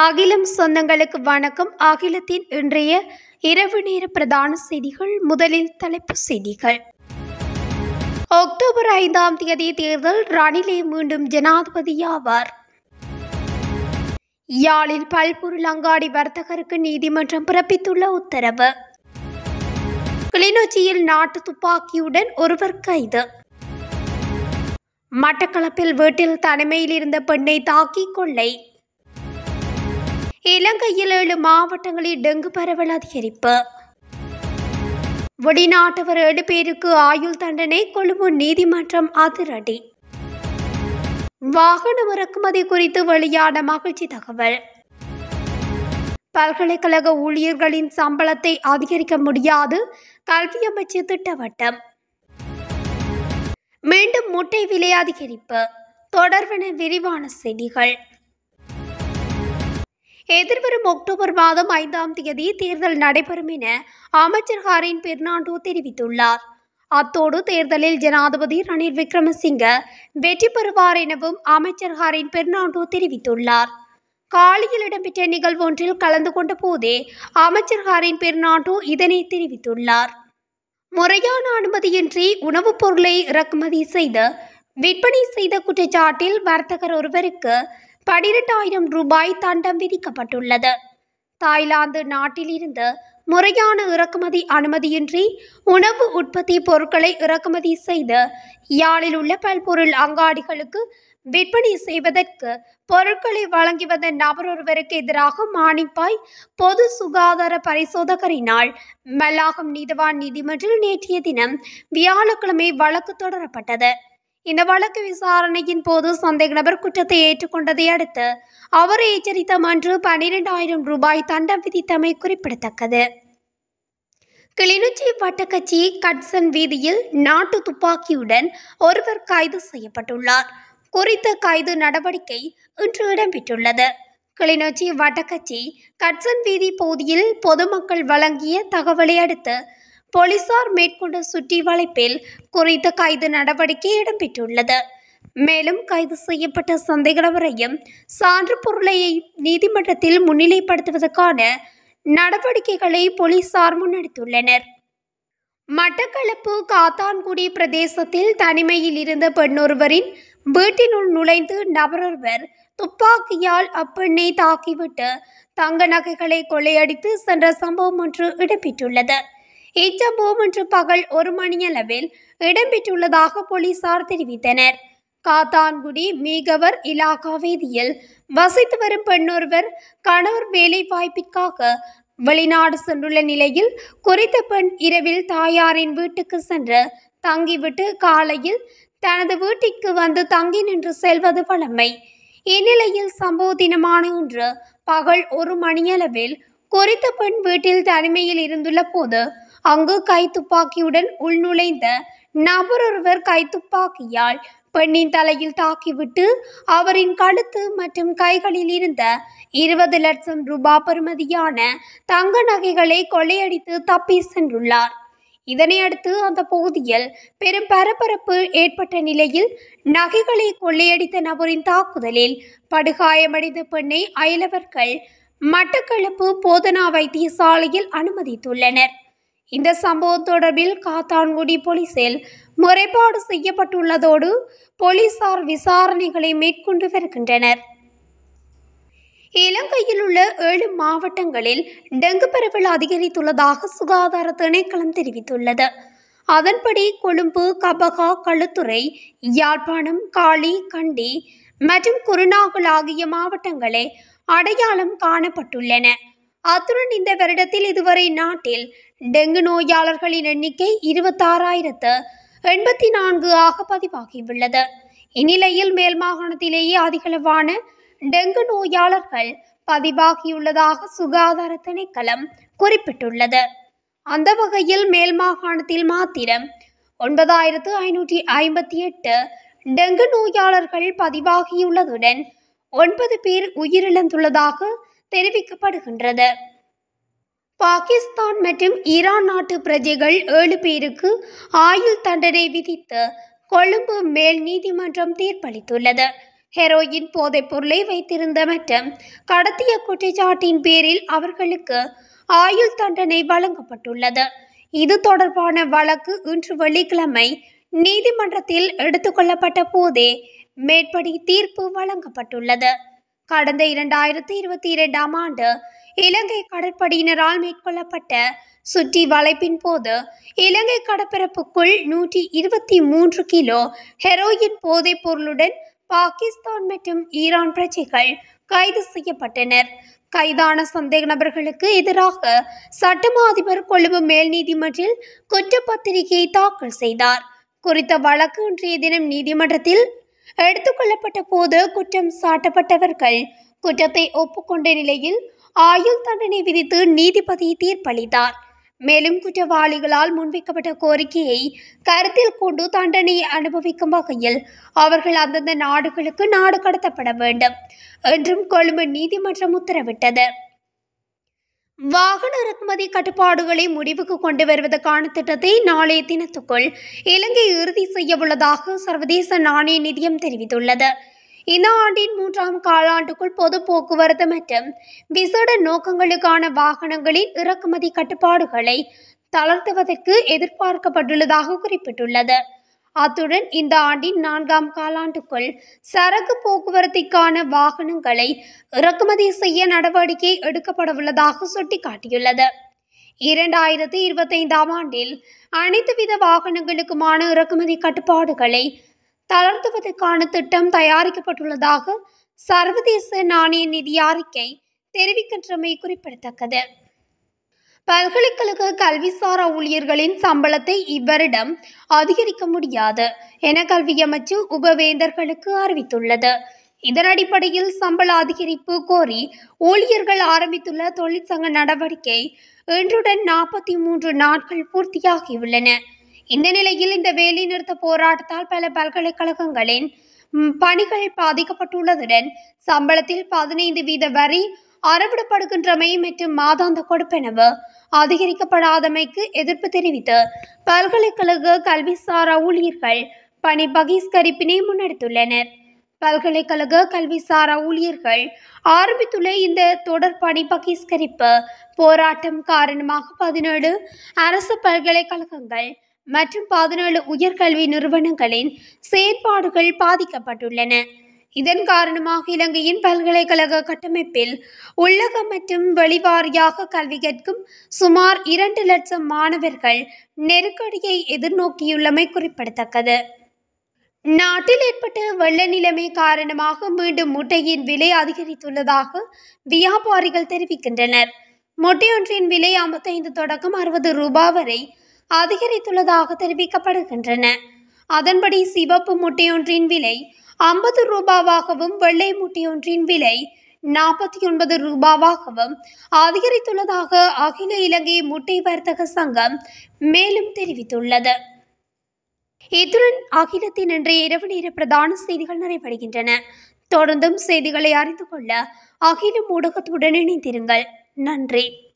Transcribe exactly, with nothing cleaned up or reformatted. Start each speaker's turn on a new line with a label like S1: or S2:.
S1: அகிலம் சொந்தங்களுக்கு வணக்கம். அகிலத்தின் இன்றைய இரவு நேர பிரதான செய்திகள். முதலில் தலைப்புச் செய்திகள். அக்டோபர் ஐந்தாம் தேதி தேர்தல், ரணிலே மீண்டும் ஜனாதிபதியாவார். யாழில் பல்பொருள் அங்காடி வர்த்தகருக்கு நீதிமன்றம் பிறப்பித்துள்ள உத்தரவு. கிளிநொச்சியில் நாட்டு துப்பாக்கியுடன் ஒருவர் கைது. மட்டக்களப்பில் வீட்டில் தனிமையில் இருந்த பெண்ணை தாக்கி கொள்ளை. இலங்கையில் ஏழு மாவட்டங்களில் டெங்கு பரவல் அதிகரிப்பு. வெளிநாட்டவர் ஏழு பேருக்கு ஆயுள் தண்டனை, கொழும்பு நீதிமன்றம் அதிரடி. வாகன இறக்குமதி குறித்து வெளியான மகிழ்ச்சி தகவல். பல்கலைக்கழக ஊழியர்களின் சம்பளத்தை அதிகரிக்க முடியாது, கல்வி அமைச்சு திட்டவட்டம். மீண்டும் முட்டை விலை அதிகரிப்பு தொடர்பான விரிவான செய்திகள். எதிர்வரும் அக்டோபர் மாதம் ஐந்தாம் தேதி தேர்தல் நடைபெறும் என அமைச்சர் ஹரின் பெர்னாண்டோ தெரிவித்துள்ளார். அத்தோடு தேர்தலில் ஜனாதிபதி ரணில் விக்ரமசிங்க வெற்றி பெறுவார் எனவும் அமைச்சர் ஹரின் பெர்னாண்டோ தெரிவித்துள்ளார். காலியில் இடம்பெற்ற நிகழ்வு ஒன்றில் கலந்து கொண்ட போதே அமைச்சர் ஹரின் பெர்னாண்டோ இதனை தெரிவித்துள்ளார். முறையான அனுமதியின்றி உணவுப் பொருளை இறக்குமதி செய்து விற்பனை செய்த குற்றச்சாட்டில் வர்த்தகர் ஒருவருக்கு பனிரெண்டாயிரம் ரூபாய் தண்டம் விதிக்கப்பட்டுள்ளது. தாய்லாந்து நாட்டில் இருந்து முறையான இறக்குமதி அனுமதியின்றி உணவு உற்பத்தி பொருட்களை இறக்குமதி செய்து யாழில் உள்ள பல்பொருள் அங்காடிகளுக்கு விற்பனை செய்வதற்கு பொருட்களை வழங்கி வந்த நபர் ஒருவருக்கு எதிராக மானிப்பாய் பொது சுகாதார பரிசோதகரினால் மல்லாகம் நீதவான் நீதிமன்றில் நேற்றைய தினம் வியாழக்கிழமை வழக்கு தொடரப்பட்டது. இந்த வழக்கு விசாரணையின் போது சந்தேக நபர் குற்றத்தை ஏற்றுக்கொண்டதை அடுத்து அவரை எச்சரித்த மன்று பனிரெண்டாயிரம் ரூபாய் தண்டம் விதித்தமை குறிப்பிடத்தக்கது. கிளிநொச்சி வட்டக்கச்சி கட்சன் வீதியில் நாட்டு துப்பாக்கியுடன் ஒருவர் கைது செய்யப்பட்டுள்ளார். குறித்த கைது நடவடிக்கை இன்று இடம்பெற்றுள்ளது. கிளிநொச்சி வட்டக்கச்சி கட்சன் வீதி பகுதியில் பொதுமக்கள் வழங்கிய தகவலை அடுத்து போலீசார் மேற்கொண்ட சுற்றி வளைப்பில் குறித்த கைது நடவடிக்கை இடம்பெற்றுள்ளது. மேலும் கைது செய்யப்பட்ட சந்தேக நபரையும் சான்று பொருளை நீதிமன்றத்தில் முன்னிலைப்படுத்துவதற்கான நடவடிக்கைகளை போலீசார் முன்னெடுத்துள்ளனர். மட்டக்களப்பு காத்தான்குடி பிரதேசத்தில் தனிமையில் இருந்த பெண்ணொருவரின் வீட்டினுள் நுழைந்து நபரொருவர் துப்பாக்கியால் அப்பெண்ணை தாக்கிவிட்டு தங்க நகைகளை கொள்ளையடித்து சென்ற சம்பவம் ஒன்று இடம்பெற்றுள்ளது. இச்சம்பவம் இன்று பகல் ஒரு மணியளவில் இடம்பெற்றுள்ளதாக போலீசார் தெரிவித்தனர். காத்தான்குடி மீகவர் இலாகா வீதியில் வசித்து வரும் பெண்ணொருவர் கணவர் வேலை வாய்ப்பிற்காக வெளிநாடு சென்றுள்ள நிலையில் குறித்த பெண் இரவில் தாயாரின் வீட்டுக்கு சென்று தங்கிவிட்டு காலையில் தனது வீட்டிற்கு வந்து தங்கி நின்று செல்வது வழமை. இந்நிலையில் சம்பவ தினமான இன்று பகல் ஒரு மணியளவில் குறித்த பெண் வீட்டில் தனிமையில் இருந்துள்ள போது அங்கு கைத்துப்பாக்கியுடன் உள்நுழைந்த நபரொருவர் கைத்துப்பாக்கியால் பெண்ணின் தலையில் தாக்கிவிட்டு அவரின் கழுத்து மற்றும் கைகளில் இருந்த இருபது லட்சம் ரூபாய் பெறுமதியான தங்க நகைகளை கொள்ளையடித்து தப்பி சென்றுள்ளார். இதனையடுத்து அந்த பகுதியில் பெரும் பரபரப்பு ஏற்பட்ட நிலையில் நகைகளை கொள்ளையடித்த நபரின் தாக்குதலில் படுகாயமடைந்த பெண்ணை அயலவர்கள் மட்டக்களப்பு போதனா வைத்தியசாலையில் அனுமதித்துள்ளனர். இந்த சம்பவம் தொடர்பில் காத்தான்குடி போலீசில் முறைப்பாடு செய்யப்பட்டுள்ளதோடு போலீசார் விசாரணைகளை மேற்கொண்டு வருகின்றனர். இலங்கையில் உள்ள ஏழு மாவட்டங்களில் டெங்கு பரவல் அதிகரித்துள்ளதாக சுகாதார திணைக்களம் தெரிவித்துள்ளது. அதன்படி கொழும்பு, கபகா, களுத்துறை, யாழ்ப்பாணம், காலி, கண்டி மற்றும் குருநாகல் ஆகிய மாவட்டங்களே அடையாளம் காணப்பட்டுள்ளன. அத்துடன் இந்த வருடத்தில் இதுவரை நாட்டில் டெங்கு நோயாளர்களின் எண்ணிக்கை இருபத்தாறாயிரத்து எண்பத்தி நான்கு ஆக பதிவாகியுள்ளது. இந்நிலையில் மேல் மாகாணத்திலேயே அதிகளவான டெங்கு நோயாளர்கள் பதிவாகியுள்ளதாக சுகாதார திணைக்களம் குறிப்பிட்டுள்ளது. அந்த வகையில் மேல் மாகாணத்தில் மாத்திரம் ஒன்பதாயிரத்து ஐநூற்றி ஐம்பத்தி எட்டு டெங்கு நோயாளர்கள் பதிவாகியுள்ளதுடன் ஒன்பது பேர் உயிரிழந்துள்ளதாக தெரிவிக்கப்படுகின்றது. பாகிஸ்தான் மற்றும் ஈரான் நாட்டு பிரஜைகள் ஏழு பேருக்கு ஆயுள் தண்டனை விதித்து கொழும்பு மேல் நீதிமன்றம் தீர்ப்பளித்துள்ளது. ஹெரோயின் போதைப் பொருளை வைத்திருந்த மற்றும் கடத்திய குற்றச்சாட்டின் பேரில் அவர்களுக்கு ஆயுள் தண்டனை வழங்கப்பட்டுள்ளது. இது தொடர்பான வழக்கு இன்று வெள்ளிக்கிழமை நீதிமன்றத்தில் எடுத்துக்கொள்ளப்பட்ட போதே மேற்படி தீர்ப்பு வழங்கப்பட்டுள்ளது. கடந்த இரண்டாயிரத்தி இருபத்தி இரண்டாம் ஆண்டு இலங்கை கடற்படையினரால் மேற்கொள்ளப்பட்ட சுற்றி வளைப்பின் போது இலங்கை கடற்பரப்புக்குள் நூற்றி இருபத்தி மூன்று கிலோ ஹெரோயின் போதைப் பொருளுடன் பாகிஸ்தான் மற்றும் ஈரான் பிரஜைகள் கைது செய்யப்பட்டனர். கைதான சந்தேக நபர்களுக்கு எதிராக சட்டமா அதிபர் கொழும்பு மேல் நீதிமன்றில் குற்றப்பத்திரிகை தாக்கல் செய்தார். குறித்த வழக்கு இன்றைய தினம் நீதிமன்றத்தில் எடுத்துக்கொள்ளப்பட்ட போது குற்றம் சாட்டப்பட்டவர்கள் குற்றத்தை ஒப்புக்கொண்ட நிலையில் ஆயுள் தண்டனை விதித்து நீதிபதி தீர்ப்பளித்தார். மேலும் குற்றவாளிகளால் முன்வைக்கப்பட்ட கோரிக்கையை கருத்தில் கொண்டு தண்டனையை அனுபவிக்கும் வகையில் அவர்கள் அந்தந்த நாடுகளுக்கு நாடு கடத்தப்பட வேண்டும் என்றும் கொழும்பு நீதிமன்றம் உத்தரவிட்டது. வாகன இறக்குமதி கட்டுப்பாடுகளை முடிவுக்கு கொண்டு வருவதற்கான திட்டத்தை நாளைய தினத்துக்குள் இலங்கை இறுதி செய்ய உள்ளதாக சர்வதேச நாணய நிதியம் தெரிவித்துள்ளது. இந்த ஆண்டின் மூன்றாம் காலாண்டுக்குள் பொது போக்குவரத்து மற்றும் விசேட நோக்கங்களுக்கான வாகனங்களின் இறக்குமதி கட்டுப்பாடுகளை தளர்த்துவதற்கு எதிர்பார்க்கப்பட்டுள்ளதாக குறிப்பிட்டுள்ளது. அத்துடன் இந்த ஆண்டின் நான்காம் காலாண்டுக்குள் சரக்கு போக்குவரத்திற்கான வாகனங்களை இறக்குமதி செய்ய நடவடிக்கை எடுக்கப்படவுள்ளதாக சுட்டிக்காட்டியுள்ளது. இரண்டாயிரத்தி இருபத்தி ஐந்தாம் ஆண்டில் அனைத்து வித வாகனங்களுக்குமான இறக்குமதி கட்டுப்பாடுகளை தளர்த்துவதற்கான திட்டம் தயாரிக்கப்பட்டுள்ளதாக சர்வதேச நாணய நிதி அறிக்கை தெரிவிக்கின்றமை குறிப்பிடத்தக்கது. பல்கலைக்கழக கல்விசாரா ஊழியர்களின் சம்பளத்தை இவ்வருடம் அதிகரிக்க முடியாது என கல்வி அமைச்சு உபவேந்தர்களுக்கு அறிவித்துள்ளது. இதன் அடிப்படையில் சம்பள அதிகரிப்பு கோரி ஊழியர்கள் ஆரம்பித்துள்ள தொழிற்சங்க நடவடிக்கை இன்றுடன் நாற்பத்தி மூன்று நாட்கள் பூர்த்தியாகியுள்ளன. இந்த நிலையில் இந்த வேலை நிறுத்த போராட்டத்தால் பல பல்கலைக்கழகங்களின் பணிகள் பாதிக்கப்பட்டுள்ளதுடன் சம்பளத்தில் பதினைந்து வீத வரி அறவிடப்படுகின்றமை மற்றும் மாதாந்த கொடுப்பனவு அதிகரிக்கப்படாதமைக்கு எதிர்ப்பு தெரிவித்து பல்கலைக்கழக கல்விசாரா ஊழியர்கள் பணி பகிஷ்கரிப்பினை முன்னெடுத்துள்ளனர். பல்கலைக்கழக கல்விசாரா ஊழியர்கள் ஆரம்பித்துள்ள இந்த தொடர் பணி பகிஷ்கரிப்பு போராட்டம் காரணமாக பதினேழு அரசு பல்கலைக்கழகங்கள் மற்றும் பதினேழு உயர்கல்வி நிறுவனங்களின் செயற்பாடுகள் பாதிக்கப்பட்டுள்ளன. இதன் காரணமாக இலங்கையின் பல்கலைக்கழக கட்டமைப்பில் உள்ளக மற்றும் வெளிவாரியாக கல்வி கற்கும் சுமார் இரண்டு லட்சம் மாணவர்கள் நெருக்கடியை எதிர்நோக்கியுள்ளமை குறிப்பிடத்தக்கது. நாட்டில் ஏற்பட்ட வெள்ள நிலைமை காரணமாக மீண்டும் முட்டையின் விலை அதிகரித்துள்ளதாக வியாபாரிகள் தெரிவிக்கின்றனர். முட்டையொன்றின் விலை ஐம்பத்தைந்து தொடக்கம் அறுபது ரூபாய் வரை அதிகரித்துள்ளதாக தெரிவிக்கப்படுகின்றன. அதன்படி சிவப்பு முட்டையொன்றின் விலை ஐம்பது ரூபாவாகவும் வெள்ளை முட்டையொன்றின் விலை நாற்பத்தி ஒன்பது ரூபாவாகவும் அதிகரித்துள்ளதாக அகில இலங்கை முட்டை வர்த்தக சங்கம் மேலும் தெரிவித்துள்ளது. இத்துடன் அகிலத்தின் இன்றைய இரவு நேர பிரதான செய்திகள் நிறைவடைகின்றன. தொடர்ந்தும் செய்திகளை அறிந்து கொள்ள அகிலம் ஊடகத்துடன் இணைந்திருங்கள். நன்றி.